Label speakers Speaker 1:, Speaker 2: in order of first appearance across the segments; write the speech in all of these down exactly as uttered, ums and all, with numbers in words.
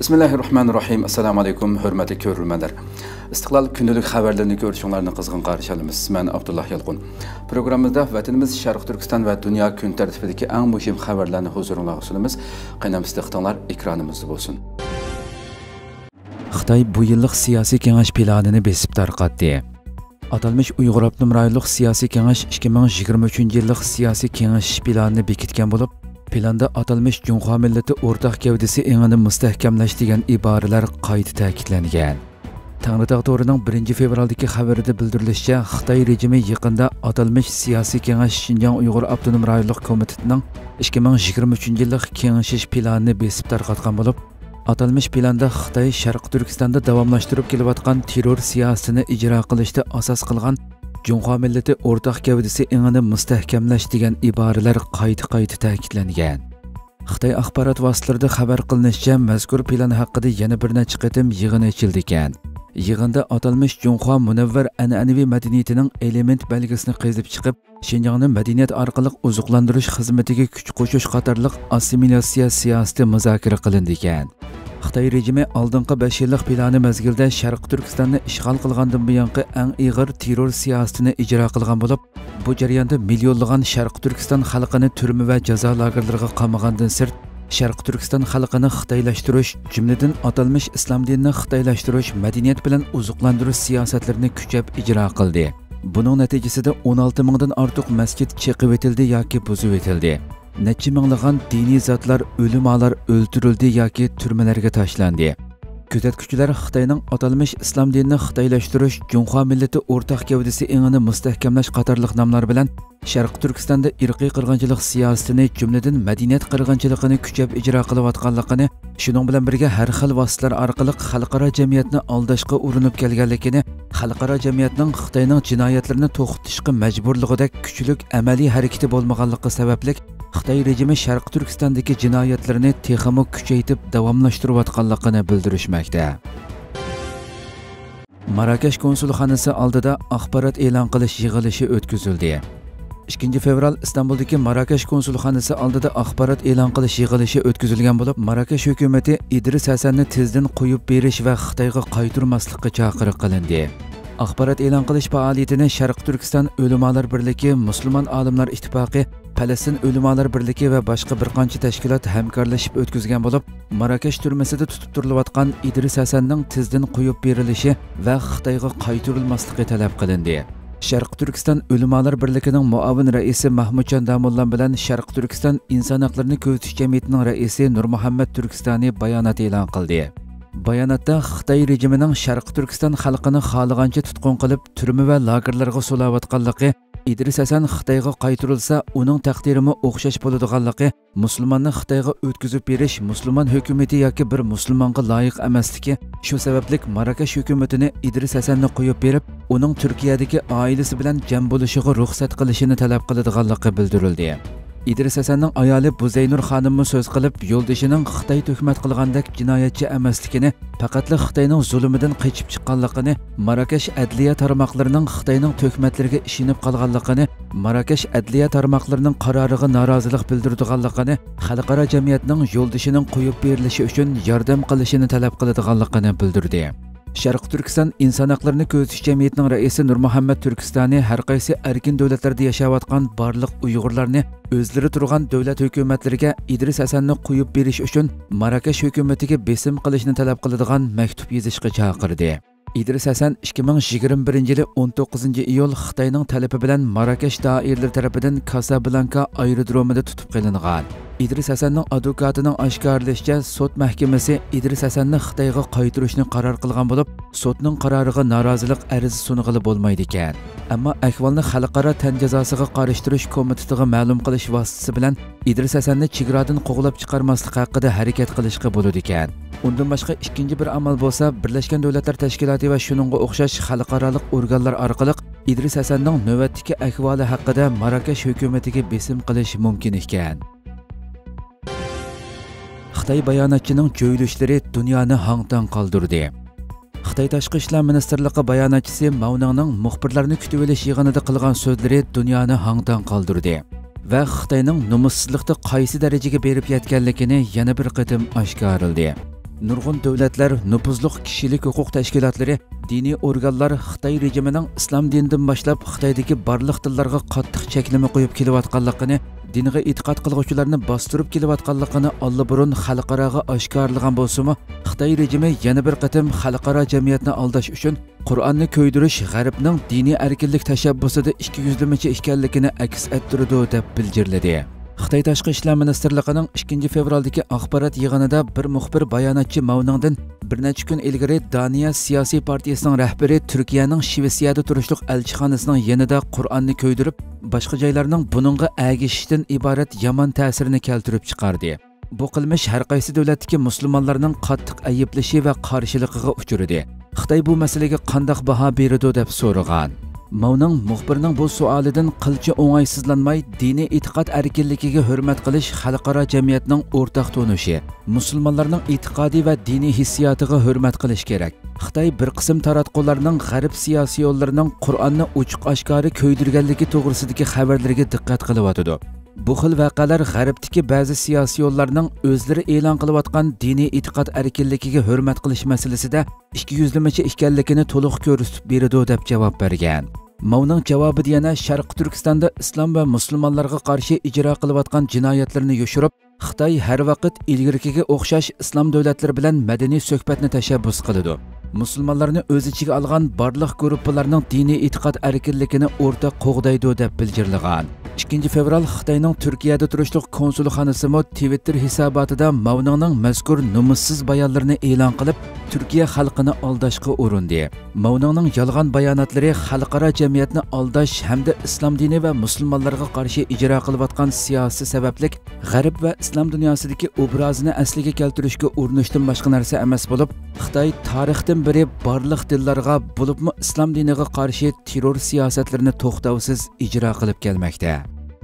Speaker 1: Bismillahirrahmanirrahim. Assalamu alaykum, hörmətli görürmənlər. İstiqlal gündəlik xəbərlərini görüşünlərini qızğın qarşılayırıq. Mən Abdullah Yalqun. Proqramımızda vətənimiz Şərq Türkistan və dünya gün tərtibidəki ən mühim xəbərlərini huzurunuzğa sunumuz. Qaynam istiqdanlar ekranımızda olsun.
Speaker 2: Xitay bu yıllık siyasi kengaş planını besib tarqatdı. Atalmış Uyghur Abnum rayonluq siyasi kengaş ikki ming yigirma uchinchi yillik siyasi kengaş planını bekitgan bo'lib, planda atalmış Cunhua millati o'rtaq gavdasi engini mustahkamlash degan iboralar qayta ta'kidlangan. Tangritog to'rining birinchi fevraldagi xabarida bildirilishicha, Xitoy rejimi yaqinda atalmış siyasi kengash Xinjiang Uyghur Abnum rayonluq komitetining ikki ming yigirma uchinchi yillik kengashish planini besib tarqatgan bo'lib, atalmış planda Xitoy Sharq Turkistonda davomlashtirib kelayotgan terror siyosatini ijro qilishda asos qilgan Cunhua millati o'rtaq gavdasi engini mustahkamlash degan iboralar qayta-qayta ta'kidlangan. Xitoy axborot vositalarida xabar qilinishicha, mazkur plan haqida yana bir necha qatim yig'in ochildi ekan. Yig'inda atalmış Cunhua munavvar an'anaviy madaniyatining element belgisini qezib chiqib, Xinjiangni madaniyat orqali oziqlantirish xizmatiga kuch qo'shish qatorliq assimilyatsiya siyosati muzokara qilindi ekan. Xitoy rejimi oldingi besh yillik plani mezgilda Sharq Turkistonni ishg'ol qilgandan buyongi eng ig'ir terror siyosatini ijro qilgan bo'lib, bu jarayonda millionlagan Sharq Turkiston xalqini turma va jazo lagerlariga qamagandan sirt, Sharq Turkiston xalqini xitoylashtirish, jumladan atalmış islom dinini xitoylashtirish, madaniyat bilan oziqlantirish siyosatlarini kuchab ijro qildi. Buning natijasida o'n olti mingdan ortiq masjid chiqib etildi yoki buzib etildi. Necha minglagan diniy zotlar, o'limalar o'ldirildi yoki turmalarga tashlandi. Kuzatuvchilar Xitoyning atalmış islom dinini xitoylashtirish, Cunhua millati o'rtaq gavdasi engini mustahkamlash qatorliq nomlar bilan Sharq Turkistonda irqiy qirg'inchilik siyosatini, jumladan madaniyat qirg'inchiligini kuchab ijro qilayotganligini, shuning bilan birga har xil vositalar orqali xalqaro jamiyatni aldashga urinib kelganligini, xalqaro jamiyatning Xitoyning jinoyatlarini to'xtatishga majburligidek kuchlik amaliy harakati bo'lmaganligi sababli Xitoy rejimi Sharq Turkistondagi jinoyatlarini texmo kuchaytirib davomlashtirayotganligini bildirishmoqda. Marokash konsulxonasi oldida axborot e'lon qilish yig'ilishi o'tkazildi. ikkinchi fevral Istanbuldagi Marokash konsulxonasi oldida axborot e'lon qilish yig'ilishi o'tkazilgan bo'lib, Marokash hukumati Idris Hasanni tezdan qo'yib berish va Xitoyga qaytarmaslikka chaqiriq qilindi. Axborot e'lon qilish faoliyatini Sharq Turkiston O'limalar birligi, Musulmon olimlar ittifoqi, Falastin O'limalar birligi va boshqa bir qancha tashkilot hamkorlashib o'tkazgan bo'lib, Marokash turmasida tutib turilayotgan Idris Hasanning tezdan qo'yib berilishi va Xitoyga qaytarilmasligi talab qilindi. Sharq Turkiston O'limalar birligining muavin raisi Mahmudjon Damullan bilan Sharq Turkiston inson haqlarini kuzatish jamiyatining raisi Nurmuhammad Turkistoniy bayonot e'lon qildi. Bayonotda Xitoy rejimining Sharq Turkiston xalqini xohlagancha tutqun qilib, turma va lagerlarga solayotganligi, Idris Hasan Xitoyga qaytarilsa, uning taqdirimi o'xshash bo'ladiganligi, musulmonni Xitoyga o'tkazib berish musulmon hukumati yoki bir musulmonga loyiq emasligi, shu sababli Marokash hukumatini Idris Hasanni qo'yib berib, uning Turkiyadagi oilasi bilan jam bo'lishiga ruxsat qilishini talab qiladiganligi bildirildi. Idris Hasanning ayoli Buzaynur xonimmi so'z qilib, yo'ldoshining Xitoy tuhmat qilgandek jinoyatchi emasligini, faqatli Xitoyning zulmidan qochib chiqqanligini, Marokash adliya tarmoqlarining Xitoyning tuhmatlariga ishinib qolganligini, Marokash adliya tarmoqlarining qaroriga norozilik bildirganligini, xalqaro jamiyatning yo'ldoshining qo'yib berilishi uchun yordam qilishini talab qiladiganligini bildirdi. Sharq Turkiston inson haqlarini kuzatish jamiyatining raisi Nurmuhammad Turkistoniy har qaysi erkin davlatlarda yashayotgan barliq Uyg'urlarni o'zlari turgan davlat hukumatlariga Idris Hasanni qo'yib berish uchun Marokash hukumatiga besim qilishni talab qiladigan maktub yozishga chaqirdi. Idris Hasan ikki ming yigirma birinchi yili o'n to'qqizinchi iyul Xitoyning talabi bilan Marokash doiralari tomonidan Casablanca aerodromida tutib qilingan. Idris Hasanning advokatining oshkorlashicha, sud mahkamasi Idris Hasanni Xitoyga qaytarishni qaror qilgan bo'lib, sudning qaroriga norozilik arizi sunig'ili bo'lmaydi ekan. Ammo ahvolni xalqaro tan jazosiga qarshi komitetiga ma'lum qilish vositasi bilan Idris Hasanni chegaradan qo'g'lab chiqarmaslik haqida harakat qilishga bo'ladi ekan. Undan boshqa ikkinchi bir amal bo'lsa, Birlashgan Davlatlar Tashkiloti va shuningga o'xshash xalqaro organlar orqali Idris Hasanning navbatdagi ahvoli haqida Marokash hukumatiga besim qilish mumkin ekan. Xitoy bayonotchining jo'yilishlari dunyoni hang-tang qoldirdi. Xitoy Tashqi ishlar ministrligi bayonotchisi Mao Ningning muxbirlarni kutib olish yig'inida qilgan so'zlari dunyoni hang-tang qoldirdi va Xitoyning nomussizlikda qaysi darajaga berib yetganligini yana bir qatim oshkorladi. nurg'un davlatlar, nüfuzli kishilik huquq tashkilotlari, diniy organlar Xitoy rejimining islom dinidan boshlab Xitoydagi barliq tillarga qattiq cheklama qo'yib kelayotganligini, dinga e'tiqod qiluvchilarni bostirib kelayotganligini allaburun xalqaroga oshkorlagan bo'lsa-mu, Xitoy rejimi yana bir qatim xalqaro jamiyatni aldash uchun Qur'onni ko'ydirish g'arbning diniy erkinlik tashabbusida ikki yuzlamachi ekanligini aks ettirdi deb bildirildi. Xitoy Tashqi ishlar ministrligining ikkinchi fevraldagi axborot yig'inida bir muxbir bayonotchi Mauningdan bir necha kun ilgari Daniya siyosiy partiyasining rahbari Turkiyaning Shvetsiyada turishliq elchixonasining yanida Qur'onni ko'ydirib, boshqa joylarning buningga agishishdan iborat yomon ta'sirini keltirib chiqardi. Bu qilmish har qaysi davlatdagi musulmonlarning qattiq ayyiblishi va qarshiligiga uchradi. Xitoy bu masalaga qanday baho beradi deb so'ragan. Mauning muxbirning bu savolidan qilcha o'ng'aysizlanmay, diniy e'tiqod erkinligiga hurmat qilish xalqaro jamiyatning o'rtaq tonishi, musulmonlarning e'tiqodiy va diniy hissiyotiga hurmat qilish kerak. Xitoy bir qism taratqularning g'arb siyosiy yo'llarining Qur'onni ochiq-oshkora ko'ydirganligi to'g'risidagi xabarlarga diqqat qilyotdi. Bu xil voqealar g'arbdagi ba'zi siyosiy yo'llarning o'zlari e'lon qilayotgan diniy e'tiqod erkinligiga hurmat qilish masalasida ikki yuzlamachi ekanligini to'liq ko'rsatib beradi deb javob bergan. Mauning javobida yana Sharq Turkistonda islom va musulmonlarga qarshi ijro qilayotgan jinoyatlarni yoshirib, Xitoy har vaqt ilgarikiga o'xshash islom davlatlari bilan madaniy suhbatni tashabbus qiladi. Musulmonlarni o'z ichiga olgan barliq guruhlarning diniy e'tiqod erkinligini o'rta qo'g'daydi deb bildirilgan. ikkinchi fevral Xitoyning Turkiyada turishliq konsulxonasi mo Twitter hisobotida Mauningning mazkur numussiz bayonlarini e'lon qilib, Turkiya xalqini aldashga urindi. Mauningning yolg'on bayonotlari xalqaro jamiyatni aldash hamda islom dini va musulmonlarga qarshi ijro qilayotgan siyosiy sabablik g'arb va islom dunyosidagi obrazini asliga keltirishga urinishdan boshqa narsa emas bo'lib, Xitoy tarixdan beri barliq dillarga bo'libmi islom diniga qarshi terror siyosatlarini to'xtovsiz ijro qilib kelmoqda.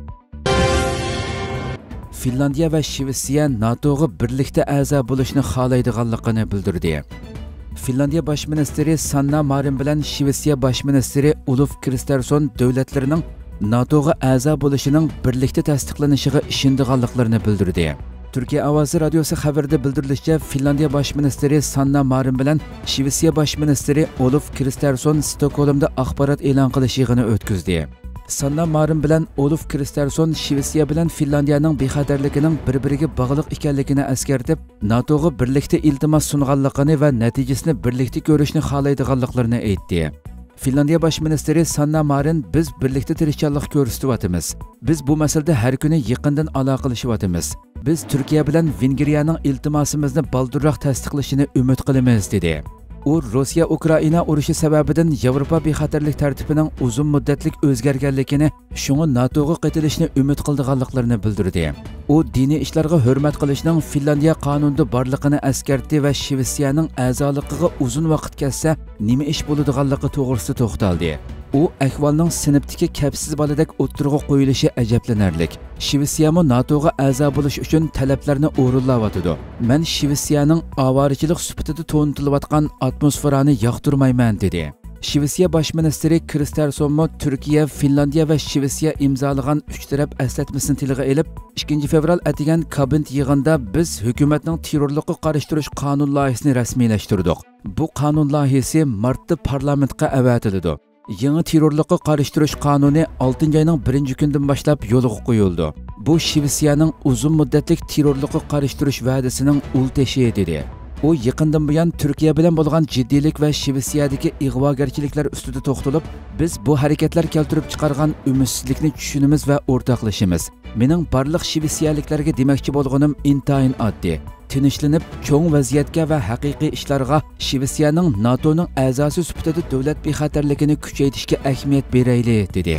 Speaker 2: Finlandiya va Shvetsiya NATOga birlikda a'zo bo'lishni xohlaydiganligini bildirdi. Finlandiya bosh ministri Sanna Marin bilan Shvetsiya bosh ministri Ulf Kristersson davlatlarining NATOga a'zo bo'lishining birlikda tasdiqlanishiga ishonadiganliklarini bildirdi. Turkiya ovozi radiosi xabarida bildirilishicha, Finlandiya bosh ministri Sanna Marin bilan Shvetsiya bosh ministri Ulf Kristersson Stokgolmda axborot e'lon qilish yig'ini o'tkazdi. Sanna Marin bilan Ulf Kristersson Shvetsiya bilan Finlandiyaning bexatarligining bir-biriga bog'liq ekanligini eskartib, NATOga birlikda iltimos sunganligini va natijasini birlikda ko'rishni xohlaydiganliklarini aytdi. Finlandiya bosh ministri Sanna Marin biz birlikda tirishchilik ko'rsatyapmiz. Biz bu masalada har kuni yaqindan aloqalashayapmiz. Biz Turkiya bilan Vengriyaning iltimosimizni baldirroq tasdiqlashini umid qilamiz dedi. U Rossiya Ukraina urushi sababidan Yevropa bexatarlik tartibining uzun muddatlik o'zgarganligini, shunga NATOga qaytilishni umid qildiganliklarini bildirdi. U diniy ishlarga hurmat qilishning Finlandiya qonunida borligini eskartdi va Shvetsiyaning a'zoligiga uzun vaqt ketsa, nima ish bo'ladiganligi to'g'risida to'xtaldi. U ahvolning sinfdagi kapsiz boladek o'ttirg'a qo'yilishi ajablanarlik. Shvetsiyami NATOga a'zo bo'lish uchun talablarni o'rinlayotdi. Men Shvetsiyaning avarichilik sifatida to'ntilayotgan atmosferani yoqtirmayman dedi. Shvetsiya bosh ministri Kristersson Turkiya, Finlandiya va Shvetsiya imzolagan uch taraf eslatmasini tilga olib, ikkinchi fevral atigan kabinet yig'inida biz hukumatning terrorlikqa qarshi turish qonun loyihasini rasmiylashtirdik. Bu qonun loyihasi martda parlamentga avatildi. Yangi terrorlikqa qarshi turish qonuni oltinchi oyning birinchi kunidan boshlab yo'lga qo'yildi. Bu Shvetsiyaning uzun muddatlik terrorlikqa qarshi turish va'dasining ulteshi dedi. U yaqindan buyon Turkiya bilan bo'lgan jiddiylik va Shvetsiyadagi ig'vogarchiliklar ustida to'xtalib, biz bu harakatlar keltirib chiqargan umidsizlikni tushunamiz va o'rtoqlashamiz. Mening barliq Shvetsiyaliklarga demoqchi bo'lganim intayin oddiy. Tinchlanib, cho'ng vaziyatga va haqiqiy ishlarga Shvetsiyaning NATOning a'zosi sifatida davlat bexatarligini kuchaytirishga ahamiyat beraylik dedi.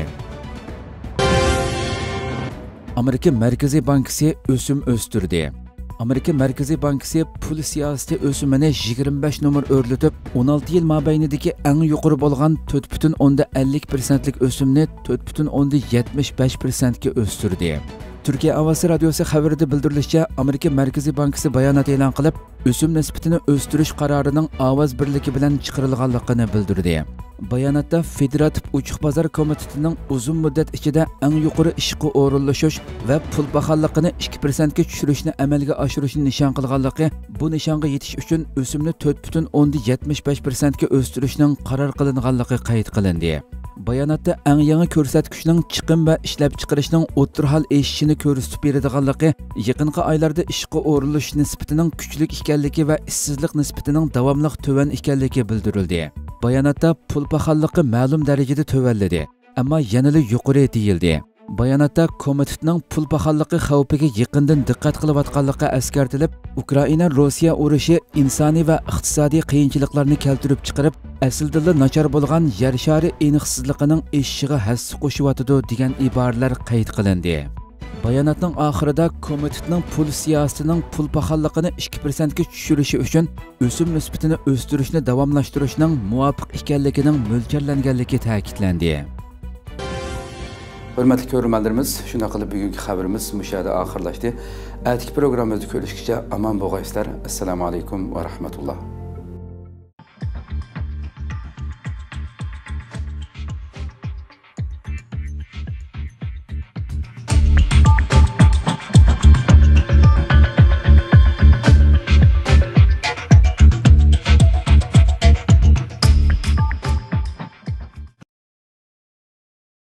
Speaker 2: Amerika Markaziy bankasi o'sim o'stirdi. Amerika Markaziy bankasi pul siyosati o'simini yigirma besh nomer o'rlatib, o'n olti yil mobaynidagi eng yuqori bo'lgan to'rt butun ellik persentlik o'simni to'rt butun yetmish besh persentga o'stirdi. Turkiya ovozi radiosi xabarida bildirilishicha, Amerika Markaziy bankasi bayonot e'lon qilib, o'sim nisbatini o'stirish qarorining ovoz birligi bilan chiqarilganligini bildirdi. Bayonotda Federativ Uchuq bozor komitetining uzun muddat ichida eng yuqori ishqi o'rinlashish va pul baholligini ikki persent ga tushirishni amalga oshirishni nishon qilganligi, bu nishonga yetish uchun o'simni to'rt butun o'ndan yetmish besh persent ga o'stirishning qaror qilinganligi qayd qilindi. Bayonotda eng yangi ko'rsatkichning chiqim va ishlab chiqarishning o'tirhal eshishini ko'rsatib beradiganligi, yaqinqi oylarda ishqi o'rinlash nisbatining kuchli ekanligi va ishsizlik nisbatining davomli tuvan ekanligi bildirildi. Bayonotda pul paxalligi ma'lum darajada tuvalladi, ammo yanada yuqori deyildi. Bayonotda komitetning pul paxalligi xavfiga yaqindan diqqat qilayotganligi eskartilib, Ukraina Rossiya urushi insoniy va iqtisodiy qiyinchiliklarni keltirib chiqarib, aslida nachar bo'lgan yer shari aniqsizligining eshishiga hassa qo'shyotidi degan iboralar qayd qilindi. Bayonotning oxirida komitetning pul siyosatining pul paxalligini ikki persent ga tushirishi uchun o'sim nisbatini o'stirishni davomlashtirishning muvofiq ekanligining mo'ljallanganligi ta'kidlandi.
Speaker 1: Hörmətli görürmənlərimiz, şuna qılıb bugünkü xəbərimiz müşahidə axırlaşdı. Ətiki proqramımızda görüşkəcə aman boğayslar. Assalamu aleykum və rəhmətullah.